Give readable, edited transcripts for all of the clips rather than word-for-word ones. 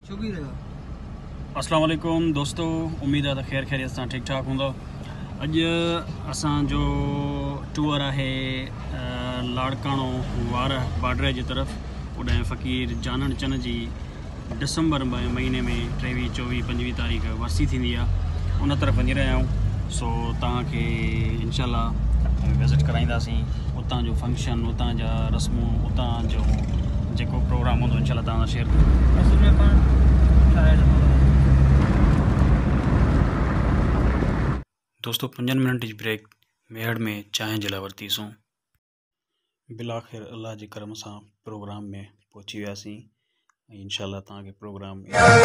अस्सलाम वालेकुम दोस्तों, उम्मीद है खैर खैरियत सां ठीक ठाक हूंदो। अज असांजो टूर है लाड़काणो वार बॉर्डर की तरफ। उॾां फ़कीर जानण चंद जी दिसंबर महीने में 23, 24, 25 तारीख़ वरसी थी उन तरफ वही रहा हूँ। सो तव्हांखे इंशाल्लाह विज़िट कराईंदासीं। उतां जो फंक्शन, उतां जा रस्मूं, उतां जो जेको प्रोग्राम होंदो इंशाल्लाह तव्हां सां शेयर दोस्तों 5 मिनट जी ब्रेक मेहड़ में चांहि जे लाइ वरितीसूं। बिलाखिर अल्लाह जे करम सां प्रोग्राम में पहुची वियासीं। इंशाल्लाह तव्हांखे प्रोग्राम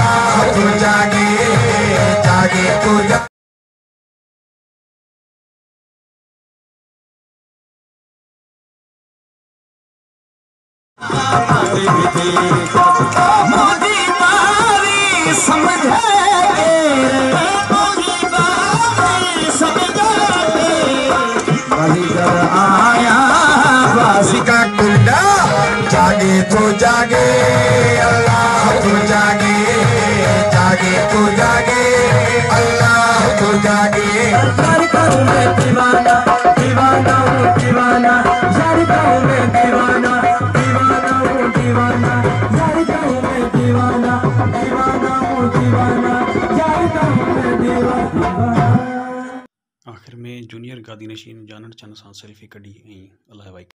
जागे तो जागे अल्लाह तो जागे, जागे तो जागे अल्लाह तो जागे। मैं दीवाना दीवाना हूँ दीवाना, जानता हूँ मैं दीवाना दीवाना हूँ दीवाना, जानता हूँ मैं दीवाना दीवाना हूँ दीवाना, जानता हूँ मैं दीवाना। आखिर में जूनियर गादी नशीन जानण चंद सां सेल्फी कढी ऐं अलाए भाई